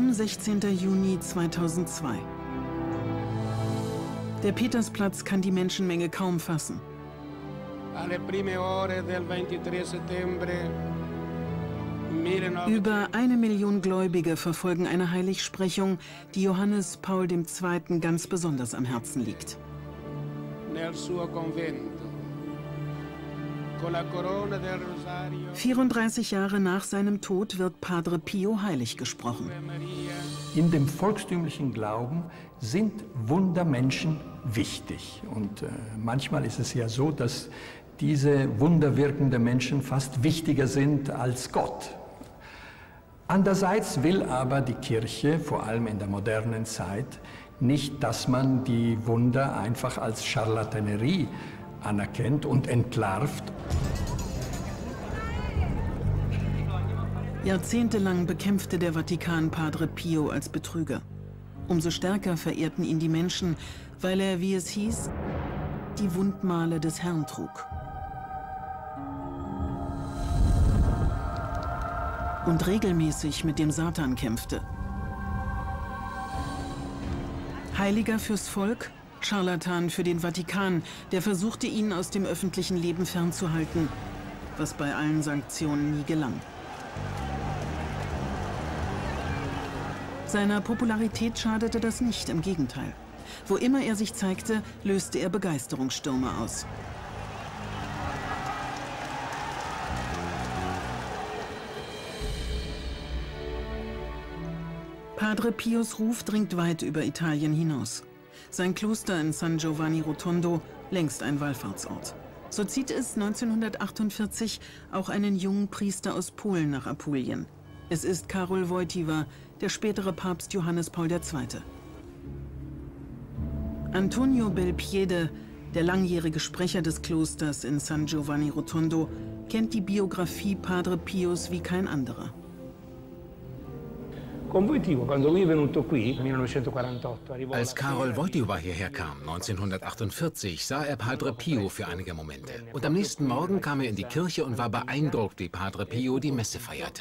Rom, 16. Juni 2002. Der Petersplatz kann die Menschenmenge kaum fassen. Über 1 Million Gläubige verfolgen eine Heiligsprechung, die Johannes Paul II. Ganz besonders am Herzen liegt. 34 Jahre nach seinem Tod wird Padre Pio heilig gesprochen. In dem volkstümlichen Glauben sind Wundermenschen wichtig. Und manchmal ist es ja so, dass diese wunderwirkenden Menschen fast wichtiger sind als Gott. Andererseits will aber die Kirche, vor allem in der modernen Zeit, nicht, dass man die Wunder einfach als Charlatanerie anerkennt und entlarvt. Jahrzehntelang bekämpfte der Vatikan Padre Pio als Betrüger. Umso stärker verehrten ihn die Menschen, weil er, wie es hieß, die Wundmale des Herrn trug. Und regelmäßig mit dem Satan kämpfte. Heiliger fürs Volk, Scharlatan für den Vatikan, der versuchte, ihn aus dem öffentlichen Leben fernzuhalten, was bei allen Sanktionen nie gelang. Seiner Popularität schadete das nicht, im Gegenteil. Wo immer er sich zeigte, löste er Begeisterungsstürme aus. Padre Pios Ruf dringt weit über Italien hinaus. Sein Kloster in San Giovanni Rotondo, längst ein Wallfahrtsort. So zieht es 1948 auch einen jungen Priester aus Polen nach Apulien. Es ist Karol Wojtyła, der spätere Papst Johannes Paul II. Antonio Belpiede, der langjährige Sprecher des Klosters in San Giovanni Rotondo, kennt die Biografie Padre Pios wie kein anderer. Als Karol Wojtyła hierher kam, 1948, sah er Padre Pio für einige Momente. Und am nächsten Morgen kam er in die Kirche und war beeindruckt, wie Padre Pio die Messe feierte.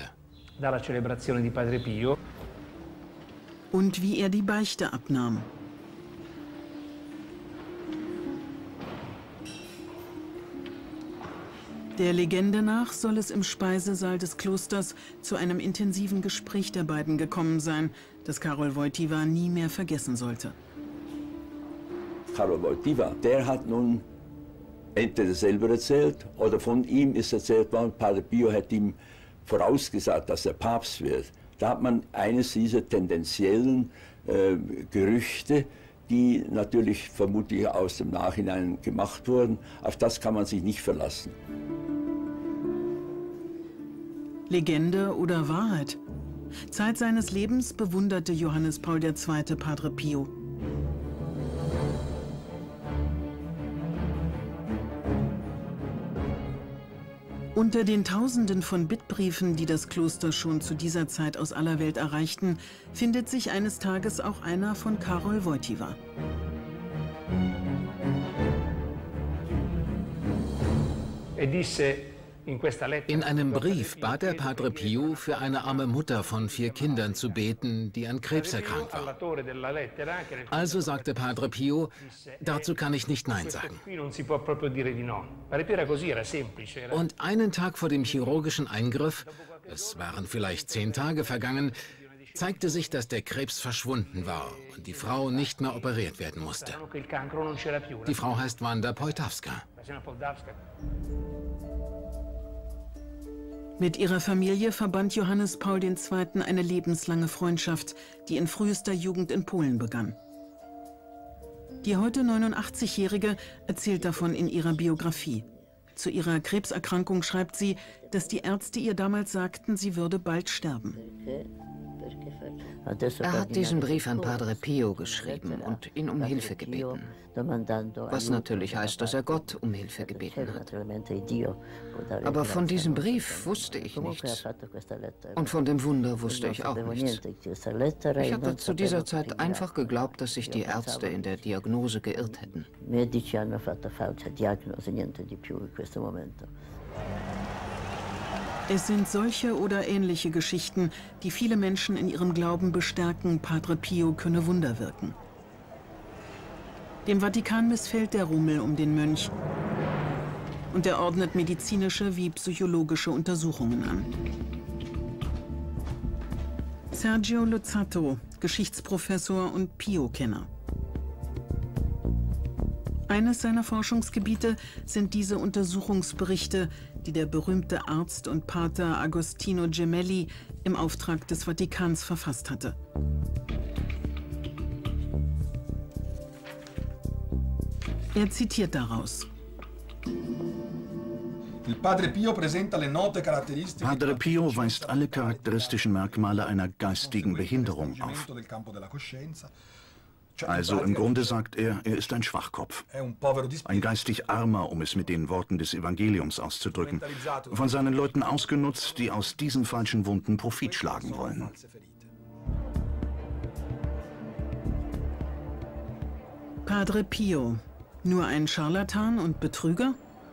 Und wie er die Beichte abnahm. Der Legende nach soll es im Speisesaal des Klosters zu einem intensiven Gespräch der beiden gekommen sein, das Karol Wojtyła nie mehr vergessen sollte. Karol Wojtyła, der hat nun entweder selber erzählt oder von ihm ist erzählt worden, Padre Pio hat ihm vorausgesagt, dass er Papst wird. Da hat man eines dieser tendenziellen Gerüchte, die natürlich vermutlich aus dem Nachhinein gemacht wurden, auf das kann man sich nicht verlassen. Legende oder Wahrheit? Zeit seines Lebens bewunderte Johannes Paul II. Padre Pio. Unter den Tausenden von Bittbriefen, die das Kloster schon zu dieser Zeit aus aller Welt erreichten, findet sich eines Tages auch einer von Karol Wojtyła. In einem Brief bat er Padre Pio, für eine arme Mutter von 4 Kindern zu beten, die an Krebs erkrankt war. Also sagte Padre Pio, dazu kann ich nicht Nein sagen. Und einen Tag vor dem chirurgischen Eingriff, es waren vielleicht 10 Tage vergangen, zeigte sich, dass der Krebs verschwunden war und die Frau nicht mehr operiert werden musste. Die Frau heißt Wanda Pojtawska. Mit ihrer Familie verband Johannes Paul II. Eine lebenslange Freundschaft, die in frühester Jugend in Polen begann. Die heute 89-Jährige erzählt davon in ihrer Biografie. Zu ihrer Krebserkrankung schreibt sie, dass die Ärzte ihr damals sagten, sie würde bald sterben. Er hat diesen Brief an Padre Pio geschrieben und ihn um Hilfe gebeten. Was natürlich heißt, dass er Gott um Hilfe gebeten hat. Aber von diesem Brief wusste ich nichts. Und von dem Wunder wusste ich auch nichts. Ich hatte zu dieser Zeit einfach geglaubt, dass sich die Ärzte in der Diagnose geirrt hätten. Es sind solche oder ähnliche Geschichten, die viele Menschen in ihrem Glauben bestärken, Padre Pio könne Wunder wirken. Dem Vatikan missfällt der Rummel um den Mönch und er ordnet medizinische wie psychologische Untersuchungen an. Sergio Luzzatto, Geschichtsprofessor und Pio-Kenner. Eines seiner Forschungsgebiete sind diese Untersuchungsberichte, die der berühmte Arzt und Pater Agostino Gemelli im Auftrag des Vatikans verfasst hatte. Er zitiert daraus. Padre Pio weist alle charakteristischen Merkmale einer geistigen Behinderung auf. Also im Grunde sagt er ist ein Schwachkopf. Ein geistig Armer, um es mit den Worten des Evangeliums auszudrücken. Von seinen Leuten ausgenutzt, die aus diesen falschen Wunden Profit schlagen wollen. Padre Pio, nur ein Scharlatan und Betrüger?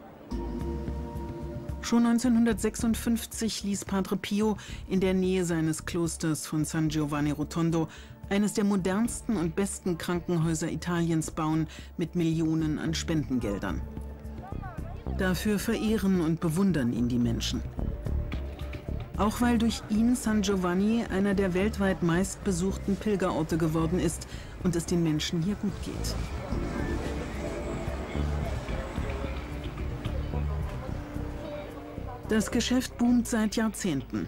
Schon 1956 ließ Padre Pio in der Nähe seines Klosters von San Giovanni Rotondo eines der modernsten und besten Krankenhäuser Italiens bauen mit Millionen an Spendengeldern. Dafür verehren und bewundern ihn die Menschen. Auch weil durch ihn San Giovanni einer der weltweit meistbesuchten Pilgerorte geworden ist und es den Menschen hier gut geht. Das Geschäft boomt seit Jahrzehnten.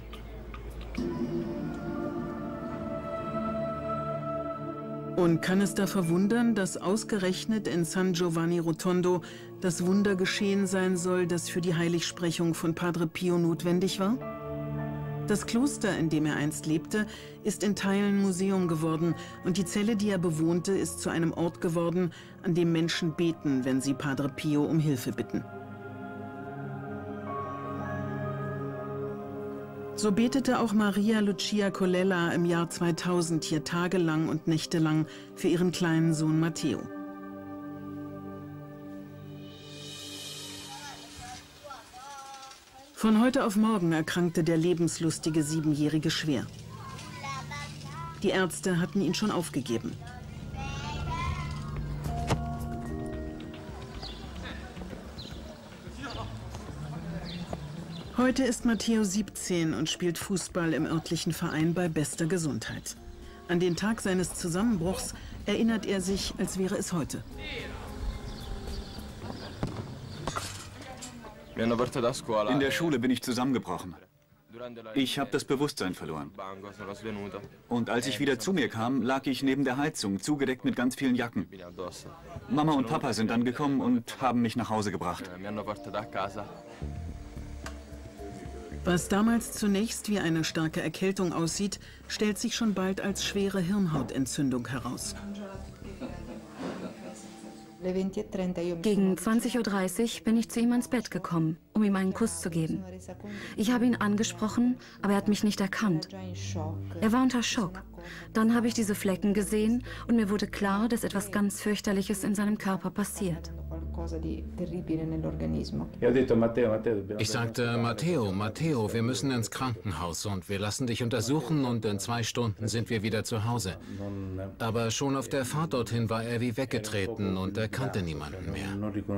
Und kann es da verwundern, dass ausgerechnet in San Giovanni Rotondo das Wunder geschehen sein soll, das für die Heiligsprechung von Padre Pio notwendig war? Das Kloster, in dem er einst lebte, ist in Teilen Museum geworden und die Zelle, die er bewohnte, ist zu einem Ort geworden, an dem Menschen beten, wenn sie Padre Pio um Hilfe bitten. So betete auch Maria Lucia Colella im Jahr 2000 hier tagelang und nächtelang für ihren kleinen Sohn Matteo. Von heute auf morgen erkrankte der lebenslustige 7-Jährige schwer. Die Ärzte hatten ihn schon aufgegeben. Heute ist Matteo 17 und spielt Fußball im örtlichen Verein bei bester Gesundheit. An den Tag seines Zusammenbruchs erinnert er sich, als wäre es heute. In der Schule bin ich zusammengebrochen. Ich habe das Bewusstsein verloren. Und als ich wieder zu mir kam, lag ich neben der Heizung, zugedeckt mit ganz vielen Jacken. Mama und Papa sind dann gekommen und haben mich nach Hause gebracht. Was damals zunächst wie eine starke Erkältung aussieht, stellt sich schon bald als schwere Hirnhautentzündung heraus. Gegen 20:30 Uhr bin ich zu ihm ans Bett gekommen, um ihm einen Kuss zu geben. Ich habe ihn angesprochen, aber er hat mich nicht erkannt. Er war unter Schock. Dann habe ich diese Flecken gesehen und mir wurde klar, dass etwas ganz Fürchterliches in seinem Körper passiert. Ich sagte, Matteo, wir müssen ins Krankenhaus und wir lassen dich untersuchen und in 2 Stunden sind wir wieder zu Hause. Aber schon auf der Fahrt dorthin war er wie weggetreten und er kannte niemanden mehr.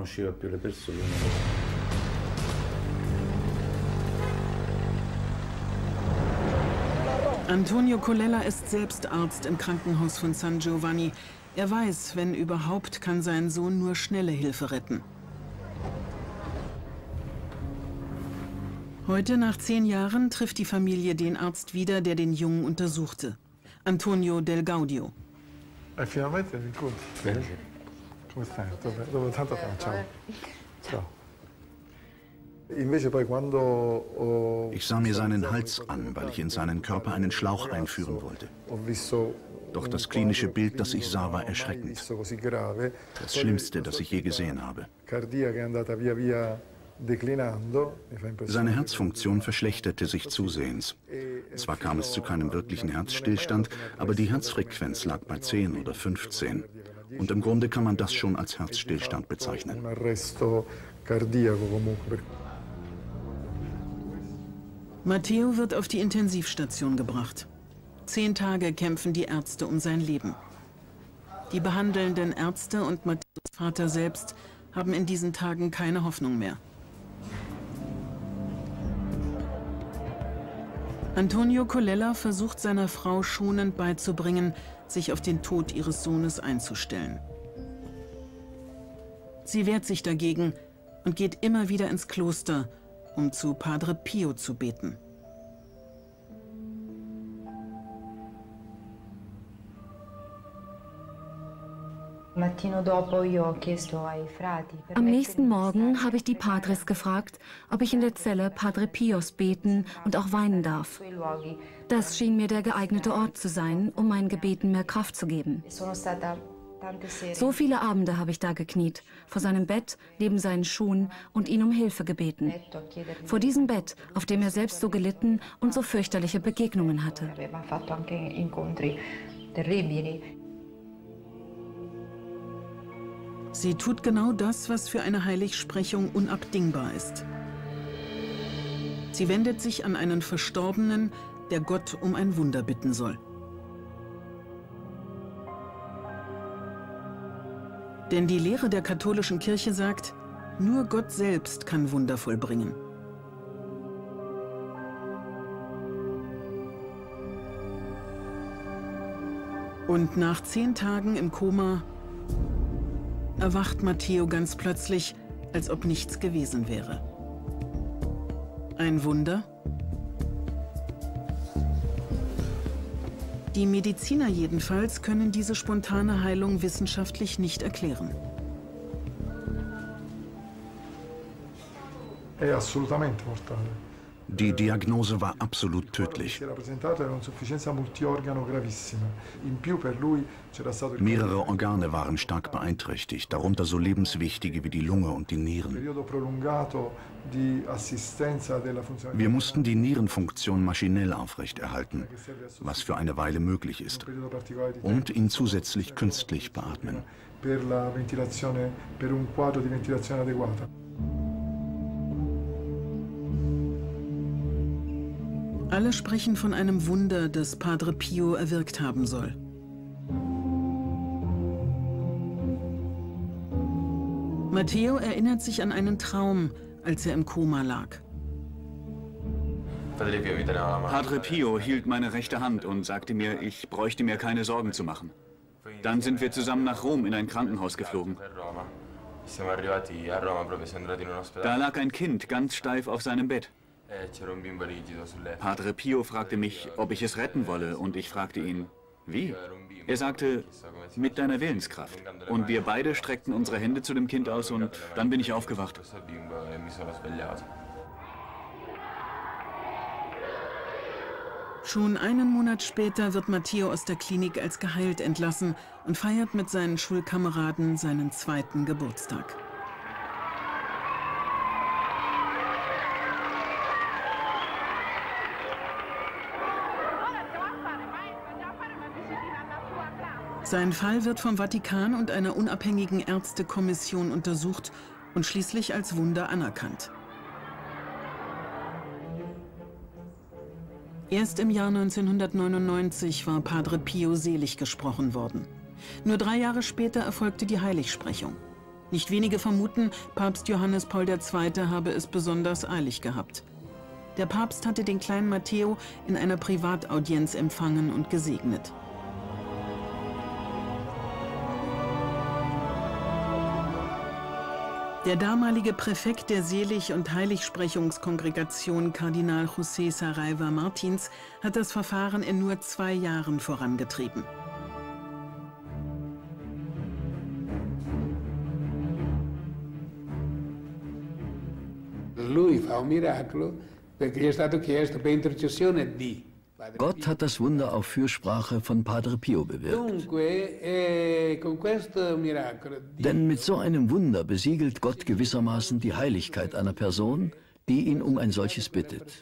Antonio Colella ist selbst Arzt im Krankenhaus von San Giovanni. Er weiß, wenn überhaupt, kann sein Sohn nur schnelle Hilfe retten. Heute, nach 10 Jahren, trifft die Familie den Arzt wieder, der den Jungen untersuchte. Antonio Del Gaudio. Finalmente mi incontri. Bene. Come stai? Dopo tanto tempo. Ciao. Ciao. Ich sah mir seinen Hals an, weil ich in seinen Körper einen Schlauch einführen wollte. Doch das klinische Bild, das ich sah, war erschreckend. Das Schlimmste, das ich je gesehen habe. Seine Herzfunktion verschlechterte sich zusehends. Zwar kam es zu keinem wirklichen Herzstillstand, aber die Herzfrequenz lag bei 10 oder 15. Und im Grunde kann man das schon als Herzstillstand bezeichnen. Matteo wird auf die Intensivstation gebracht. 10 Tage kämpfen die Ärzte um sein Leben. Die behandelnden Ärzte und Matteos Vater selbst haben in diesen Tagen keine Hoffnung mehr. Antonio Colella versucht seiner Frau schonend beizubringen, sich auf den Tod ihres Sohnes einzustellen. Sie wehrt sich dagegen und geht immer wieder ins Kloster, um zu Padre Pio zu beten. Am nächsten Morgen habe ich die Padres gefragt, ob ich in der Zelle Padre Pios beten und auch weinen darf. Das schien mir der geeignete Ort zu sein, um meinen Gebeten mehr Kraft zu geben. So viele Abende habe ich da gekniet, vor seinem Bett, neben seinen Schuhen und ihn um Hilfe gebeten. Vor diesem Bett, auf dem er selbst so gelitten und so fürchterliche Begegnungen hatte. Sie tut genau das, was für eine Heiligsprechung unabdingbar ist. Sie wendet sich an einen Verstorbenen, der Gott um ein Wunder bitten soll. Denn die Lehre der katholischen Kirche sagt, nur Gott selbst kann Wunder vollbringen. Und nach 10 Tagen im Koma erwacht Matteo ganz plötzlich, als ob nichts gewesen wäre. Ein Wunder? Die Mediziner jedenfalls können diese spontane Heilung wissenschaftlich nicht erklären. È assolutamente mortale. Die Diagnose war absolut tödlich. Mehrere Organe waren stark beeinträchtigt, darunter so lebenswichtige wie die Lunge und die Nieren. Wir mussten die Nierenfunktion maschinell aufrechterhalten, was für eine Weile möglich ist, und ihn zusätzlich künstlich beatmen. Alle sprechen von einem Wunder, das Padre Pio erwirkt haben soll. Matteo erinnert sich an einen Traum, als er im Koma lag. Padre Pio hielt meine rechte Hand und sagte mir, ich bräuchte mir keine Sorgen zu machen. Dann sind wir zusammen nach Rom in ein Krankenhaus geflogen. Da lag ein Kind ganz steif auf seinem Bett. Padre Pio fragte mich, ob ich es retten wolle, und ich fragte ihn, wie? Er sagte, mit deiner Willenskraft. Und wir beide streckten unsere Hände zu dem Kind aus und dann bin ich aufgewacht. Schon einen Monat später wird Matteo aus der Klinik als geheilt entlassen und feiert mit seinen Schulkameraden seinen 2. Geburtstag. Sein Fall wird vom Vatikan und einer unabhängigen Ärztekommission untersucht und schließlich als Wunder anerkannt. Erst im Jahr 1999 war Padre Pio selig gesprochen worden. Nur 3 Jahre später erfolgte die Heiligsprechung. Nicht wenige vermuten, Papst Johannes Paul II. Habe es besonders eilig gehabt. Der Papst hatte den kleinen Matteo in einer Privataudienz empfangen und gesegnet. Der damalige Präfekt der Selig- und Heiligsprechungskongregation, Kardinal José Saraiva Martins, hat das Verfahren in nur 2 Jahren vorangetrieben. Gott hat das Wunder auf Fürsprache von Padre Pio bewirkt. Denn mit so einem Wunder besiegelt Gott gewissermaßen die Heiligkeit einer Person, die ihn um ein solches bittet.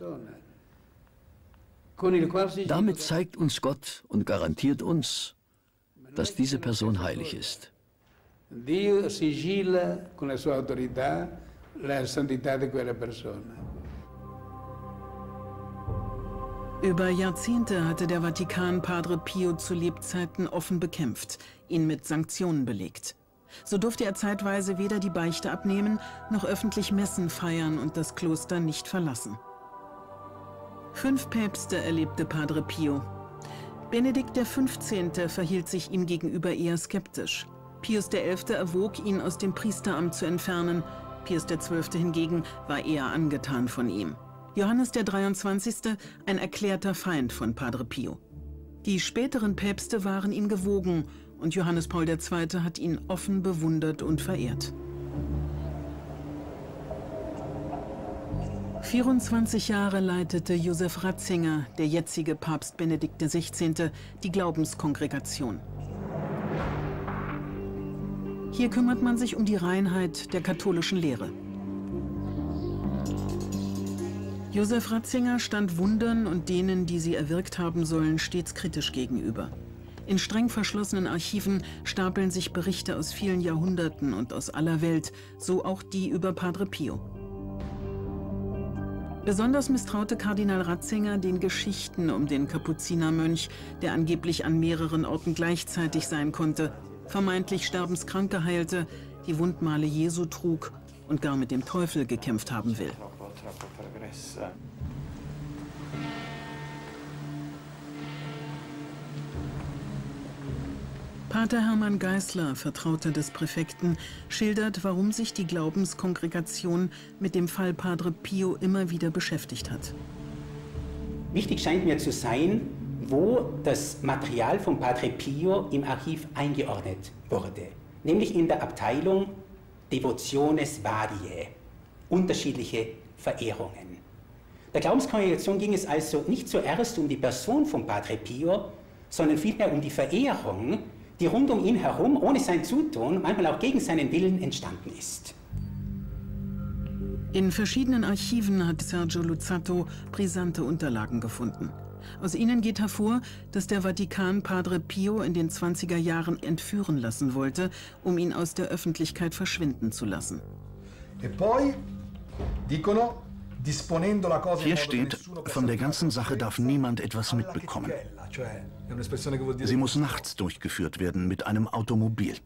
Damit zeigt uns Gott und garantiert uns, dass diese Person heilig ist. Dio sigilla con la sua autorità la santità di quella persona. Über Jahrzehnte hatte der Vatikan Padre Pio zu Lebzeiten offen bekämpft, ihn mit Sanktionen belegt. So durfte er zeitweise weder die Beichte abnehmen, noch öffentlich Messen feiern und das Kloster nicht verlassen. 5 Päpste erlebte Padre Pio. Benedikt XV. Verhielt sich ihm gegenüber eher skeptisch. Pius XI. Erwog, ihn aus dem Priesteramt zu entfernen. Pius XII. Hingegen war eher angetan von ihm. Johannes der 23. ein erklärter Feind von Padre Pio. Die späteren Päpste waren ihm gewogen und Johannes Paul II. Hat ihn offen bewundert und verehrt. 24 Jahre leitete Josef Ratzinger, der jetzige Papst Benedikt XVI., die Glaubenskongregation. Hier kümmert man sich um die Reinheit der katholischen Lehre. Josef Ratzinger stand Wundern und denen, die sie erwirkt haben sollen, stets kritisch gegenüber. In streng verschlossenen Archiven stapeln sich Berichte aus vielen Jahrhunderten und aus aller Welt, so auch die über Padre Pio. Besonders misstraute Kardinal Ratzinger den Geschichten um den Kapuzinermönch, der angeblich an mehreren Orten gleichzeitig sein konnte, vermeintlich Sterbenskranke heilte, die Wundmale Jesu trug und gar mit dem Teufel gekämpft haben will. Pater Hermann Geisler, Vertrauter des Präfekten, schildert, warum sich die Glaubenskongregation mit dem Fall Padre Pio immer wieder beschäftigt hat. Wichtig scheint mir zu sein, wo das Material von Padre Pio im Archiv eingeordnet wurde, nämlich in der Abteilung Devotiones Variae, unterschiedliche Verehrungen. Der Glaubenskongregation ging es also nicht zuerst um die Person von Padre Pio, sondern vielmehr um die Verehrung, die rund um ihn herum, ohne sein Zutun, manchmal auch gegen seinen Willen entstanden ist. In verschiedenen Archiven hat Sergio Luzzatto brisante Unterlagen gefunden. Aus ihnen geht hervor, dass der Vatikan Padre Pio in den 20er Jahren entführen lassen wollte, um ihn aus der Öffentlichkeit verschwinden zu lassen. Hier steht, von der ganzen Sache darf niemand etwas mitbekommen. Sie muss nachts durchgeführt werden mit einem Automobil.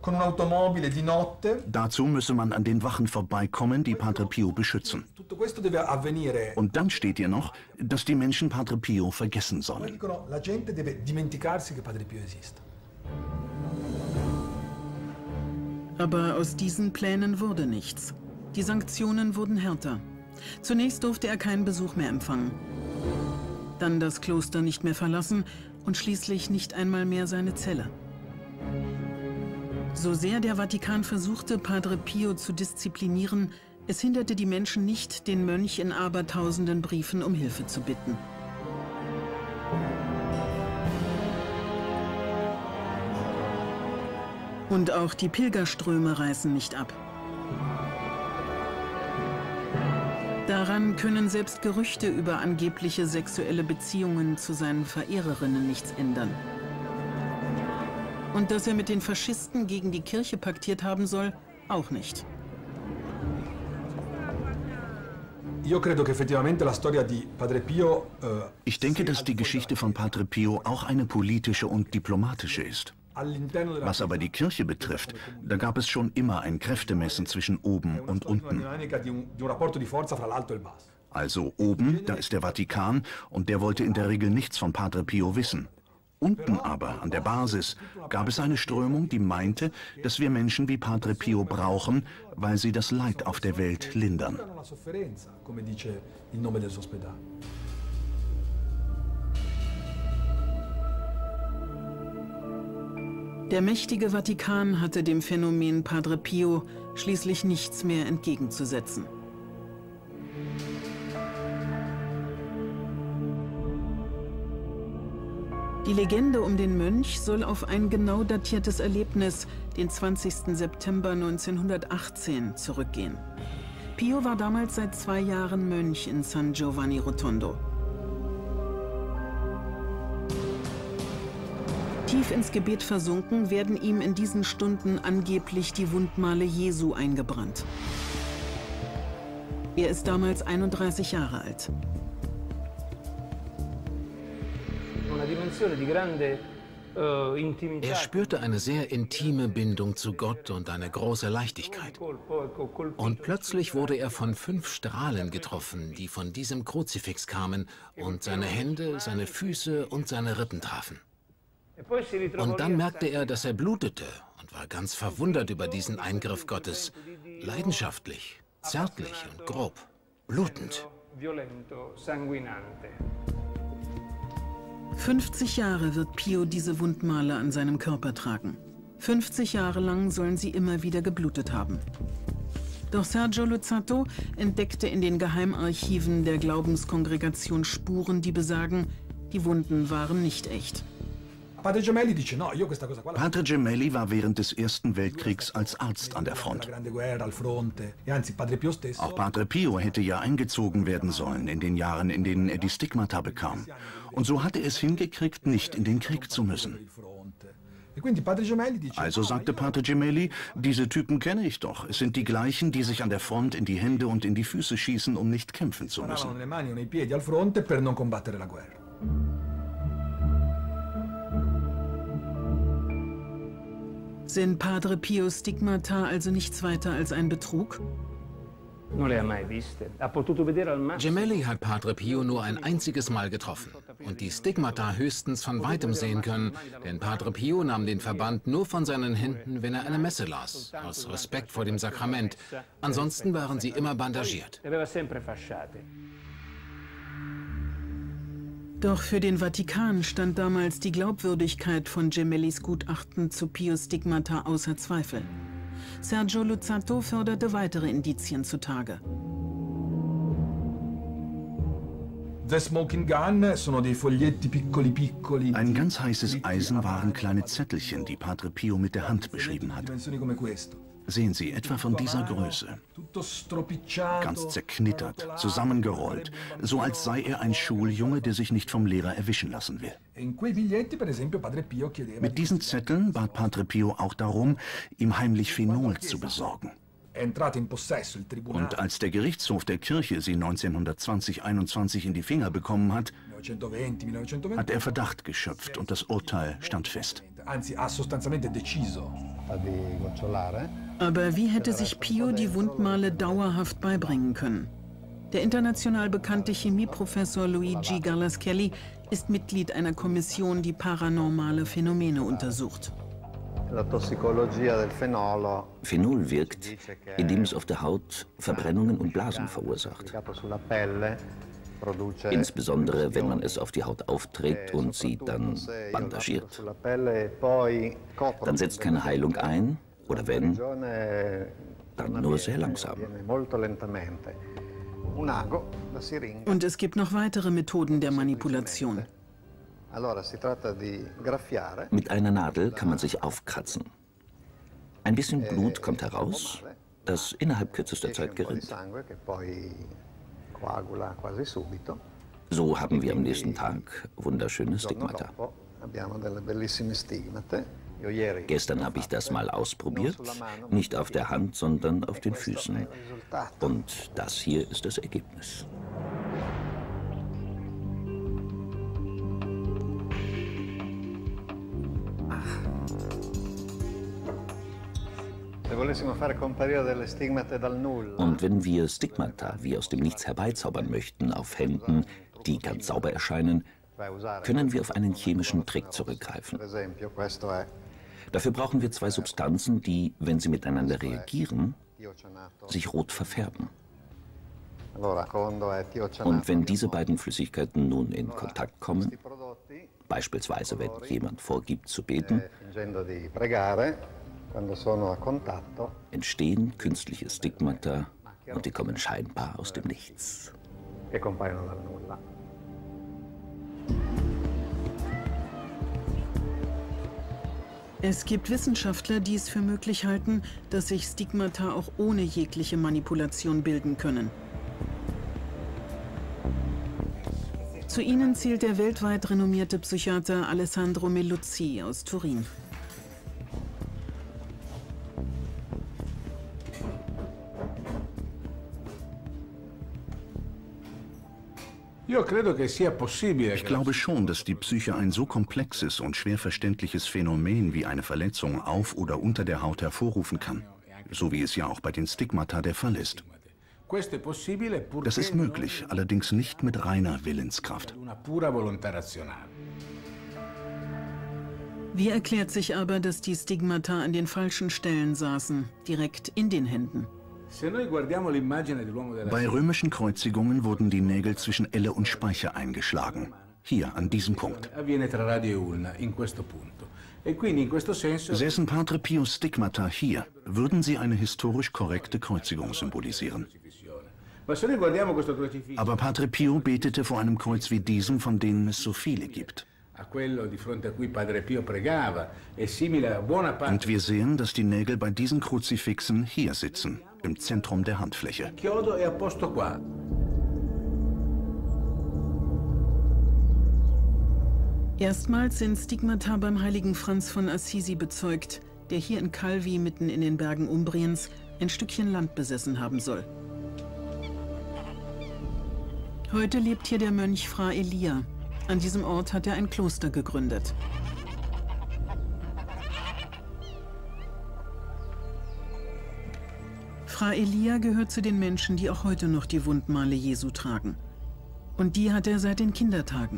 Dazu müsse man an den Wachen vorbeikommen, die Padre Pio beschützen. Und dann steht hier noch, dass die Menschen Padre Pio vergessen sollen. Aber aus diesen Plänen wurde nichts. Die Sanktionen wurden härter. Zunächst durfte er keinen Besuch mehr empfangen. Dann das Kloster nicht mehr verlassen und schließlich nicht einmal mehr seine Zelle. So sehr der Vatikan versuchte, Padre Pio zu disziplinieren, es hinderte die Menschen nicht, den Mönch in abertausenden Briefen um Hilfe zu bitten. Und auch die Pilgerströme reißen nicht ab. Daran können selbst Gerüchte über angebliche sexuelle Beziehungen zu seinen Verehrerinnen nichts ändern. Und dass er mit den Faschisten gegen die Kirche paktiert haben soll, auch nicht. Ich denke, dass die Geschichte von Padre Pio auch eine politische und diplomatische ist. Was aber die Kirche betrifft, da gab es schon immer ein Kräftemessen zwischen oben und unten. Also oben, da ist der Vatikan und der wollte in der Regel nichts von Padre Pio wissen. Unten aber, an der Basis, gab es eine Strömung, die meinte, dass wir Menschen wie Padre Pio brauchen, weil sie das Leid auf der Welt lindern. Der mächtige Vatikan hatte dem Phänomen Padre Pio schließlich nichts mehr entgegenzusetzen. Die Legende um den Mönch soll auf ein genau datiertes Erlebnis, den 20. September 1918, zurückgehen. Pio war damals seit 2 Jahren Mönch in San Giovanni Rotondo. Tief ins Gebet versunken, werden ihm in diesen Stunden angeblich die Wundmale Jesu eingebrannt. Er ist damals 31 Jahre alt. Er spürte eine sehr intime Bindung zu Gott und eine große Leichtigkeit. Und plötzlich wurde er von 5 Strahlen getroffen, die von diesem Kruzifix kamen und seine Hände, seine Füße und seine Rippen trafen. Und dann merkte er, dass er blutete und war ganz verwundert über diesen Eingriff Gottes. Leidenschaftlich, zärtlich und grob, blutend. 50 Jahre wird Pio diese Wundmale an seinem Körper tragen. 50 Jahre lang sollen sie immer wieder geblutet haben. Doch Sergio Luzzatto entdeckte in den Geheimarchiven der Glaubenskongregation Spuren, die besagen, die Wunden waren nicht echt. Padre Gemelli war während des Ersten Weltkriegs als Arzt an der Front. Auch Padre Pio hätte ja eingezogen werden sollen in den Jahren, in denen er die Stigmata bekam. Und so hatte er es hingekriegt, nicht in den Krieg zu müssen. Also sagte Padre Gemelli, diese Typen kenne ich doch. Es sind die gleichen, die sich an der Front in die Hände und in die Füße schießen, um nicht kämpfen zu müssen. Sind Padre Pios Stigmata also nichts weiter als ein Betrug? Gemelli hat Padre Pio nur ein einziges Mal getroffen und die Stigmata höchstens von weitem sehen können, denn Padre Pio nahm den Verband nur von seinen Händen, wenn er eine Messe las, aus Respekt vor dem Sakrament. Ansonsten waren sie immer bandagiert. Doch für den Vatikan stand damals die Glaubwürdigkeit von Gemellis Gutachten zu Pios Stigmata außer Zweifel. Sergio Luzzatto förderte weitere Indizien zutage. Ein ganz heißes Eisen waren kleine Zettelchen, die Padre Pio mit der Hand beschrieben hat. Sehen Sie, etwa von dieser Größe. Ganz zerknittert, zusammengerollt, so als sei er ein Schuljunge, der sich nicht vom Lehrer erwischen lassen will. Mit diesen Zetteln bat Padre Pio auch darum, ihm heimlich Phenol zu besorgen. Und als der Gerichtshof der Kirche sie 1920/21 in die Finger bekommen hat, hat er Verdacht geschöpft und das Urteil stand fest. Aber wie hätte sich Pio die Wundmale dauerhaft beibringen können? Der international bekannte Chemieprofessor Luigi Gallas-Kelly ist Mitglied einer Kommission, die paranormale Phänomene untersucht. Phenol wirkt, indem es auf der Haut Verbrennungen und Blasen verursacht. Insbesondere, wenn man es auf die Haut aufträgt und sie dann bandagiert. Dann setzt keine Heilung ein, oder wenn, dann nur sehr langsam. Und es gibt noch weitere Methoden der Manipulation. Mit einer Nadel kann man sich aufkratzen. Ein bisschen Blut kommt heraus, das innerhalb kürzester Zeit gerinnt. So haben wir am nächsten Tag wunderschöne Stigmata. Gestern habe ich das mal ausprobiert, nicht auf der Hand, sondern auf den Füßen. Und das hier ist das Ergebnis. Und wenn wir Stigmata wie aus dem Nichts herbeizaubern möchten auf Händen, die ganz sauber erscheinen, können wir auf einen chemischen Trick zurückgreifen. Dafür brauchen wir 2 Substanzen, die, wenn sie miteinander reagieren, sich rot verfärben. Und wenn diese beiden Flüssigkeiten nun in Kontakt kommen, beispielsweise wenn jemand vorgibt zu beten, entstehen künstliche Stigmata und die kommen scheinbar aus dem Nichts. Es gibt Wissenschaftler, die es für möglich halten, dass sich Stigmata auch ohne jegliche Manipulation bilden können. Zu ihnen zählt der weltweit renommierte Psychiater Alessandro Meluzzi aus Turin. Ich glaube schon, dass die Psyche ein so komplexes und schwer verständliches Phänomen wie eine Verletzung auf oder unter der Haut hervorrufen kann, so wie es ja auch bei den Stigmata der Fall ist. Das ist möglich, allerdings nicht mit reiner Willenskraft. Wie erklärt sich aber, dass die Stigmata an den falschen Stellen saßen, direkt in den Händen? Bei römischen Kreuzigungen wurden die Nägel zwischen Elle und Speiche eingeschlagen. Hier, an diesem Punkt. Säßen Padre Pios Stigmata hier, würden sie eine historisch korrekte Kreuzigung symbolisieren. Aber Padre Pio betete vor einem Kreuz wie diesem, von denen es so viele gibt. Und wir sehen, dass die Nägel bei diesen Kruzifixen hier sitzen, im Zentrum der Handfläche. Erstmals sind Stigmata beim heiligen Franz von Assisi bezeugt, der hier in Calvi, mitten in den Bergen Umbriens, ein Stückchen Land besessen haben soll. Heute lebt hier der Mönch Fra Elia. An diesem Ort hat er ein Kloster gegründet. Fra Elia gehört zu den Menschen, die auch heute noch die Wundmale Jesu tragen. Und die hat er seit den Kindertagen.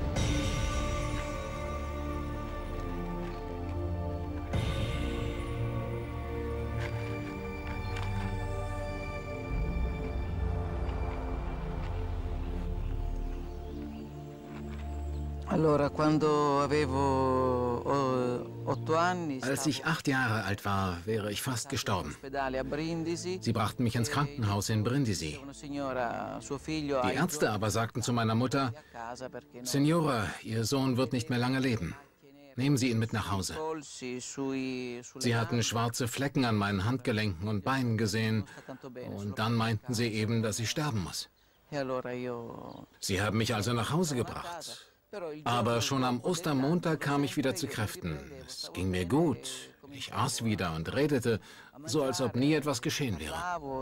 Als ich 8 Jahre alt war, wäre ich fast gestorben. Sie brachten mich ins Krankenhaus in Brindisi. Die Ärzte aber sagten zu meiner Mutter: Signora, Ihr Sohn wird nicht mehr lange leben. Nehmen Sie ihn mit nach Hause. Sie hatten schwarze Flecken an meinen Handgelenken und Beinen gesehen und dann meinten sie eben, dass ich sterben muss. Sie haben mich also nach Hause gebracht. Aber schon am Ostermontag kam ich wieder zu Kräften. Es ging mir gut. Ich aß wieder und redete, so als ob nie etwas geschehen wäre.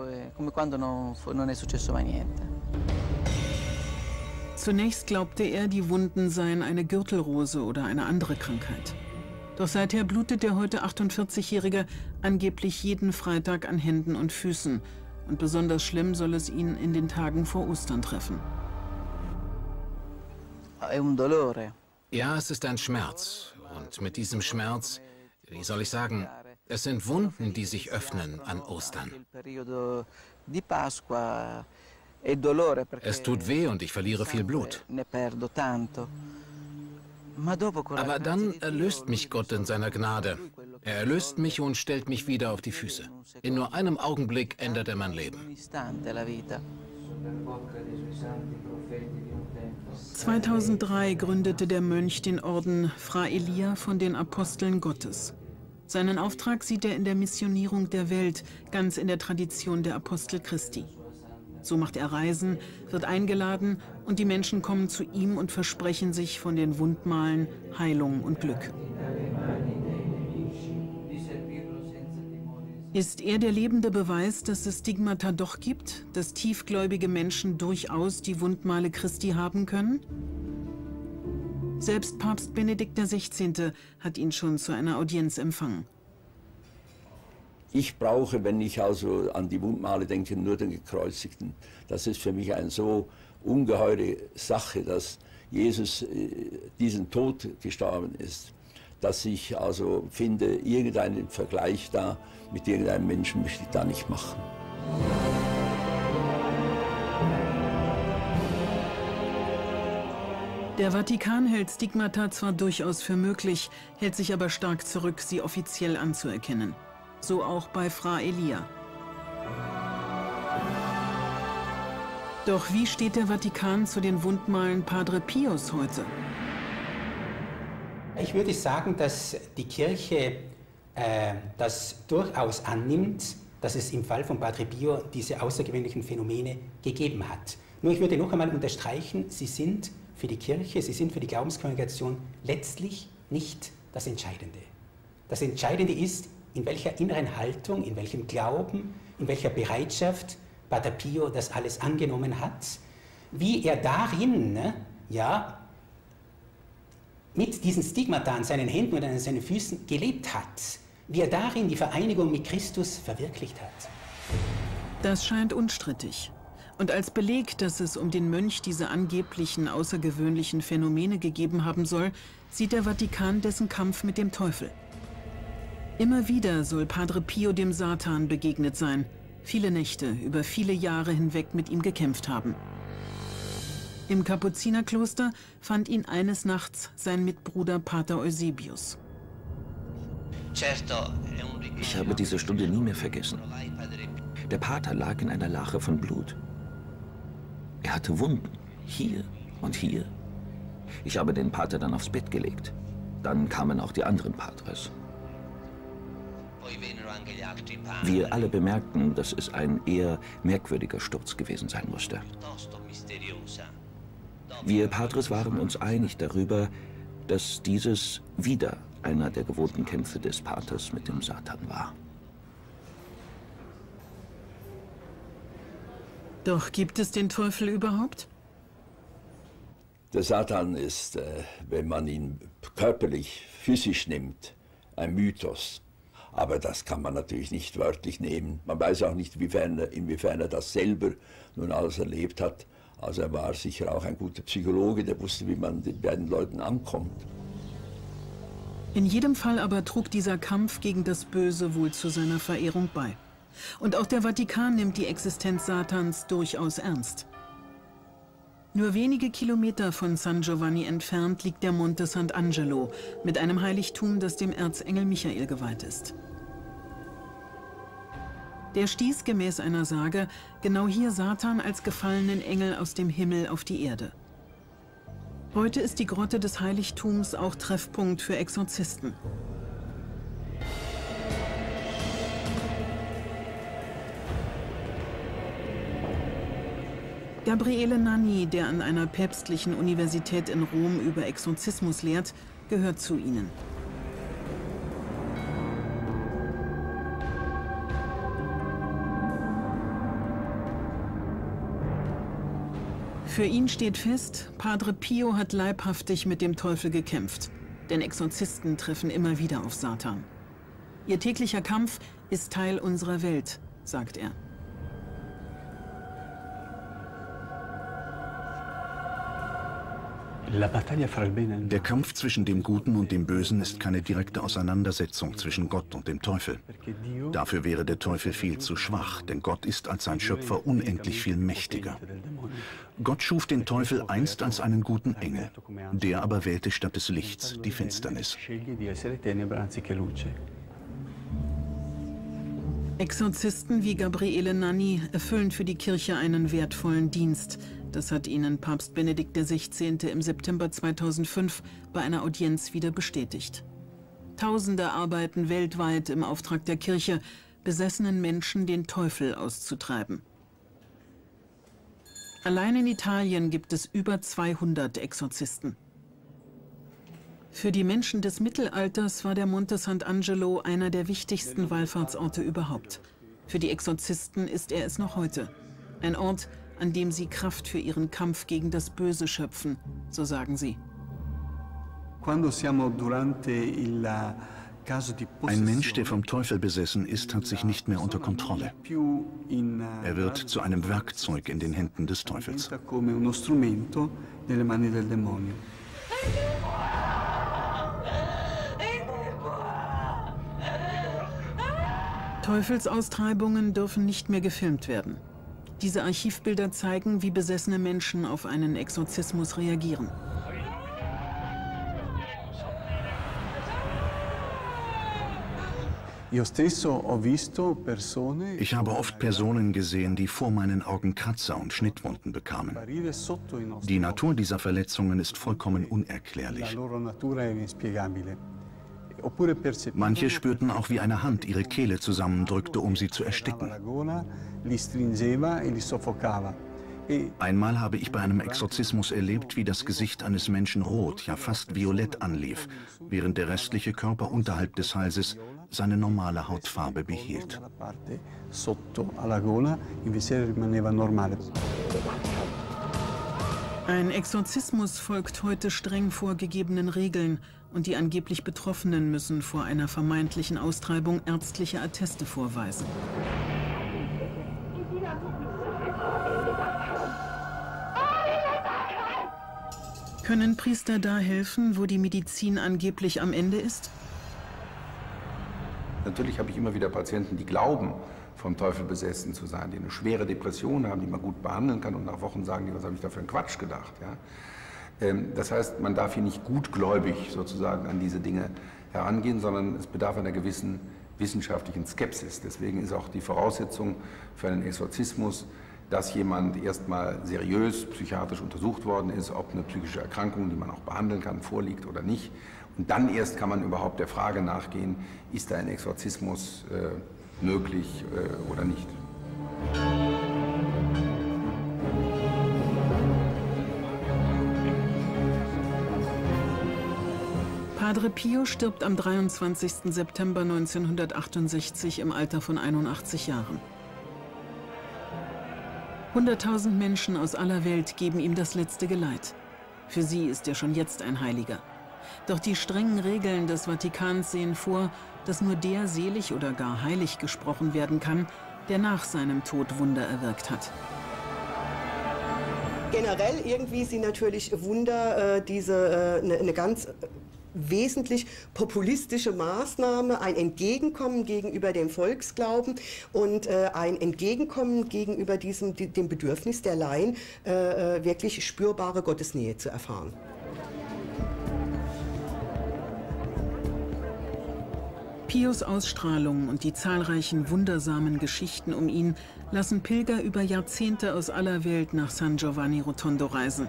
Zunächst glaubte er, die Wunden seien eine Gürtelrose oder eine andere Krankheit. Doch seither blutet der heute 48-Jährige angeblich jeden Freitag an Händen und Füßen. Und besonders schlimm soll es ihn in den Tagen vor Ostern treffen. Ja, es ist ein Schmerz. Und mit diesem Schmerz, wie soll ich sagen, es sind Wunden, die sich öffnen an Ostern. Es tut weh und ich verliere viel Blut. Aber dann erlöst mich Gott in seiner Gnade. Er erlöst mich und stellt mich wieder auf die Füße. In nur einem Augenblick ändert er mein Leben. 2003 gründete der Mönch den Orden Fra Elia von den Aposteln Gottes. Seinen Auftrag sieht er in der Missionierung der Welt, ganz in der Tradition der Apostel Christi. So macht er Reisen, wird eingeladen und die Menschen kommen zu ihm und versprechen sich von den Wundmalen Heilung und Glück. Ist er der lebende Beweis, dass es Stigmata doch gibt, dass tiefgläubige Menschen durchaus die Wundmale Christi haben können? Selbst Papst Benedikt XVI. Hat ihn schon zu einer Audienz empfangen. Ich brauche, wenn ich also an die Wundmale denke, nur den Gekreuzigten. Das ist für mich eine so ungeheure Sache, dass Jesus diesen Tod gestorben ist, dass ich also finde, irgendeinen Vergleich da mit irgendeinem Menschen möchte ich da nicht machen. Der Vatikan hält Stigmata zwar durchaus für möglich, hält sich aber stark zurück, sie offiziell anzuerkennen. So auch bei Fra Elia. Doch wie steht der Vatikan zu den Wundmalen Padre Pios heute? Ich würde sagen, dass die Kirche das durchaus annimmt, dass es im Fall von Padre Pio diese außergewöhnlichen Phänomene gegeben hat. Nur ich würde noch einmal unterstreichen, sie sind für die Kirche, sie sind für die Glaubenskongregation letztlich nicht das Entscheidende. Das Entscheidende ist, in welcher inneren Haltung, in welchem Glauben, in welcher Bereitschaft Padre Pio das alles angenommen hat, wie er darin, ja, mit diesen Stigmata an seinen Händen und an seinen Füßen gelebt hat, wie er darin die Vereinigung mit Christus verwirklicht hat. Das scheint unstrittig. Und als Beleg, dass es um den Mönch diese angeblichen außergewöhnlichen Phänomene gegeben haben soll, sieht der Vatikan dessen Kampf mit dem Teufel. Immer wieder soll Padre Pio dem Satan begegnet sein, viele Nächte über viele Jahre hinweg mit ihm gekämpft haben. Im Kapuzinerkloster fand ihn eines Nachts sein Mitbruder Pater Eusebius. Ich habe diese Stunde nie mehr vergessen. Der Pater lag in einer Lache von Blut. Er hatte Wunden, hier und hier. Ich habe den Pater dann aufs Bett gelegt. Dann kamen auch die anderen Patres. Wir alle bemerkten, dass es ein eher merkwürdiger Sturz gewesen sein musste. Wir Patres waren uns einig darüber, dass dieses wieder einer der gewohnten Kämpfe des Paters mit dem Satan war. Doch gibt es den Teufel überhaupt? Der Satan ist, wenn man ihn körperlich, physisch nimmt, ein Mythos. Aber das kann man natürlich nicht wörtlich nehmen. Man weiß auch nicht, inwiefern er das selber nun alles erlebt hat. Also er war sicher auch ein guter Psychologe, der wusste, wie man den beiden Leuten ankommt. In jedem Fall aber trug dieser Kampf gegen das Böse wohl zu seiner Verehrung bei. Und auch der Vatikan nimmt die Existenz Satans durchaus ernst. Nur wenige Kilometer von San Giovanni entfernt liegt der Monte Sant'Angelo mit einem Heiligtum, das dem Erzengel Michael geweiht ist. Der stieß gemäß einer Sage genau hier Satan als gefallenen Engel aus dem Himmel auf die Erde. Heute ist die Grotte des Heiligtums auch Treffpunkt für Exorzisten. Gabriele Nanni, der an einer päpstlichen Universität in Rom über Exorzismus lehrt, gehört zu ihnen. Für ihn steht fest, Padre Pio hat leibhaftig mit dem Teufel gekämpft, denn Exorzisten treffen immer wieder auf Satan. Ihr täglicher Kampf ist Teil unserer Welt, sagt er. Der Kampf zwischen dem Guten und dem Bösen ist keine direkte Auseinandersetzung zwischen Gott und dem Teufel. Dafür wäre der Teufel viel zu schwach, denn Gott ist als sein Schöpfer unendlich viel mächtiger. Gott schuf den Teufel einst als einen guten Engel. Der aber wählte statt des Lichts die Finsternis. Exorzisten wie Gabriele Nanni erfüllen für die Kirche einen wertvollen Dienst. Das hat ihnen Papst Benedikt XVI. Im September 2005 bei einer Audienz wieder bestätigt. Tausende arbeiten weltweit im Auftrag der Kirche, besessenen Menschen den Teufel auszutreiben. Allein in Italien gibt es über 200 Exorzisten. Für die Menschen des Mittelalters war der Monte Sant'Angelo einer der wichtigsten Wallfahrtsorte überhaupt. Für die Exorzisten ist er es noch heute. Ein Ort, an dem sie Kraft für ihren Kampf gegen das Böse schöpfen, so sagen sie. Ein Mensch, der vom Teufel besessen ist, hat sich nicht mehr unter Kontrolle. Er wird zu einem Werkzeug in den Händen des Teufels. Teufelsaustreibungen dürfen nicht mehr gefilmt werden. Diese Archivbilder zeigen, wie besessene Menschen auf einen Exorzismus reagieren. Ich habe oft Personen gesehen, die vor meinen Augen Kratzer und Schnittwunden bekamen. Die Natur dieser Verletzungen ist vollkommen unerklärlich. Manche spürten auch, wie eine Hand ihre Kehle zusammendrückte, um sie zu ersticken. Einmal habe ich bei einem Exorzismus erlebt, wie das Gesicht eines Menschen rot, ja fast violett anlief, während der restliche Körper unterhalb des Halses seine normale Hautfarbe behielt. Ein Exorzismus folgt heute streng vorgegebenen Regeln und die angeblich Betroffenen müssen vor einer vermeintlichen Austreibung ärztliche Atteste vorweisen. Können Priester da helfen, wo die Medizin angeblich am Ende ist? Natürlich habe ich immer wieder Patienten, die glauben, vom Teufel besessen zu sein, die eine schwere Depression haben, die man gut behandeln kann und nach Wochen sagen die, was habe ich da für einen Quatsch gedacht. Ja? Das heißt, man darf hier nicht gutgläubig sozusagen an diese Dinge herangehen, sondern es bedarf einer gewissen wissenschaftlichen Skepsis. Deswegen ist auch die Voraussetzung für einen Exorzismus, dass jemand erstmal seriös psychiatrisch untersucht worden ist, ob eine psychische Erkrankung, die man auch behandeln kann, vorliegt oder nicht. Und dann erst kann man überhaupt der Frage nachgehen, ist da ein Exorzismus möglich oder nicht. Padre Pio stirbt am 23. September 1968 im Alter von 81 Jahren. 100.000 Menschen aus aller Welt geben ihm das letzte Geleit. Für sie ist er schon jetzt ein Heiliger. Doch die strengen Regeln des Vatikans sehen vor, dass nur der selig oder gar heilig gesprochen werden kann, der nach seinem Tod Wunder erwirkt hat. Generell irgendwie sind natürlich Wunder eine ganz wesentlich populistische Maßnahme, ein Entgegenkommen gegenüber dem Volksglauben und ein Entgegenkommen gegenüber dem Bedürfnis der Laien, wirklich spürbare Gottesnähe zu erfahren. Pius Ausstrahlung und die zahlreichen wundersamen Geschichten um ihn lassen Pilger über Jahrzehnte aus aller Welt nach San Giovanni Rotondo reisen.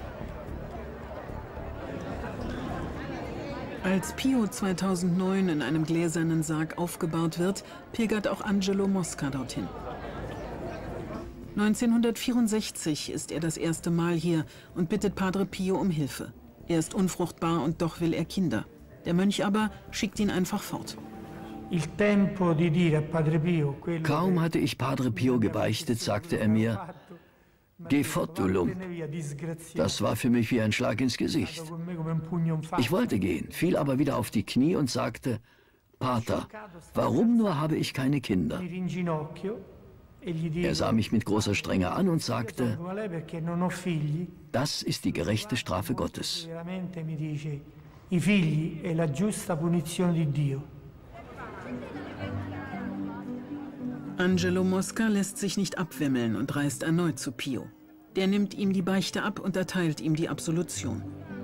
Als Pio 2009 in einem gläsernen Sarg aufgebahrt wird, pilgert auch Angelo Mosca dorthin. 1964 ist er das erste Mal hier und bittet Padre Pio um Hilfe. Er ist unfruchtbar und doch will er Kinder. Der Mönch aber schickt ihn einfach fort. Kaum hatte ich Padre Pio gebeichtet, sagte er mir, geh fort, du Lump. Das war für mich wie ein Schlag ins Gesicht. Ich wollte gehen, fiel aber wieder auf die Knie und sagte, Pater, warum nur habe ich keine Kinder? Er sah mich mit großer Strenge an und sagte, das ist die gerechte Strafe Gottes. Angelo Mosca lässt sich nicht abwimmeln und reist erneut zu Pio. Der nimmt ihm die Beichte ab und erteilt ihm die Absolution.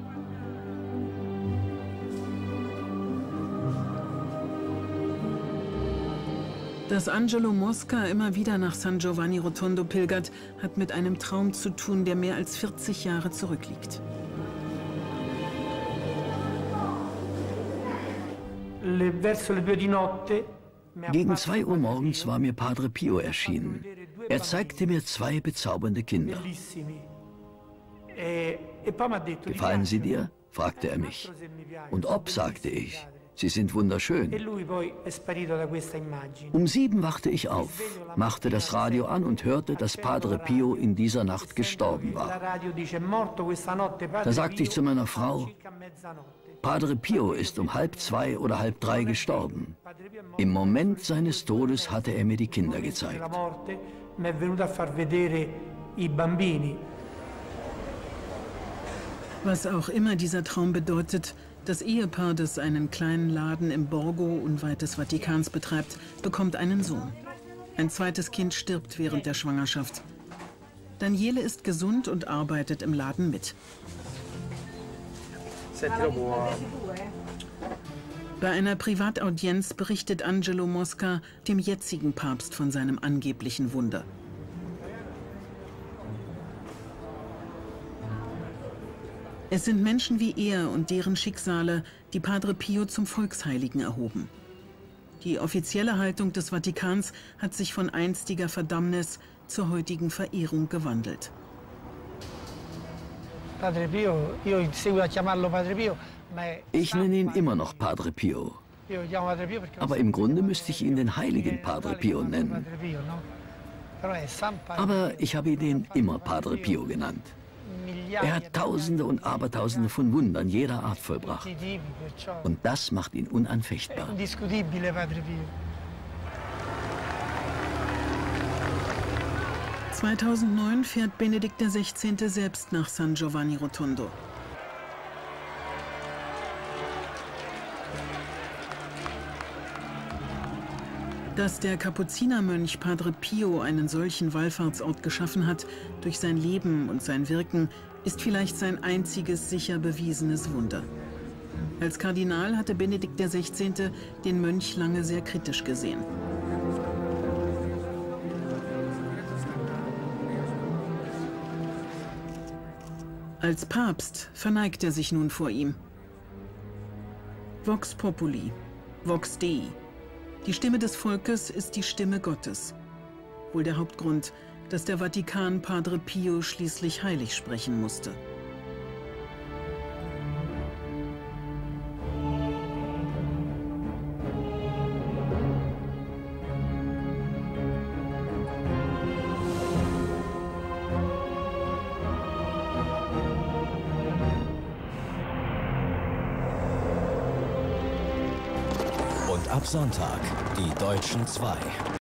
Dass Angelo Mosca immer wieder nach San Giovanni Rotondo pilgert, hat mit einem Traum zu tun, der mehr als 40 Jahre zurückliegt. Gegen 2 Uhr morgens war mir Padre Pio erschienen. Er zeigte mir 2 bezaubernde Kinder. Gefallen sie dir? Fragte er mich. Und ob, sagte ich. Sie sind wunderschön. Um 7 wachte ich auf, machte das Radio an und hörte, dass Padre Pio in dieser Nacht gestorben war. Da sagte ich zu meiner Frau, Padre Pio ist um 1:30 oder 1:30 gestorben. Im Moment seines Todes hatte er mir die Kinder gezeigt. Was auch immer dieser Traum bedeutet, das Ehepaar, das einen kleinen Laden im Borgo unweit des Vatikans betreibt, bekommt einen Sohn. Ein zweites Kind stirbt während der Schwangerschaft. Daniele ist gesund und arbeitet im Laden mit. Bei einer Privataudienz berichtet Angelo Mosca dem jetzigen Papst von seinem angeblichen Wunder. Es sind Menschen wie er und deren Schicksale, die Padre Pio zum Volksheiligen erhoben. Die offizielle Haltung des Vatikans hat sich von einstiger Verdammnis zur heutigen Verehrung gewandelt. Ich nenne ihn immer noch Padre Pio. Aber im Grunde müsste ich ihn den heiligen Padre Pio nennen. Aber ich habe ihn immer Padre Pio genannt. Er hat Tausende und Abertausende von Wundern jeder Art vollbracht. Und das macht ihn unanfechtbar. 2009 fährt Benedikt XVI. Selbst nach San Giovanni Rotondo. Dass der Kapuzinermönch Padre Pio einen solchen Wallfahrtsort geschaffen hat, durch sein Leben und sein Wirken, ist vielleicht sein einziges sicher bewiesenes Wunder. Als Kardinal hatte Benedikt XVI. Den Mönch lange sehr kritisch gesehen. Als Papst verneigt er sich nun vor ihm. Vox Populi, Vox Dei. Die Stimme des Volkes ist die Stimme Gottes. Wohl der Hauptgrund, dass der Vatikan Padre Pio schließlich heilig sprechen musste. Ab Sonntag, die Deutschen 2.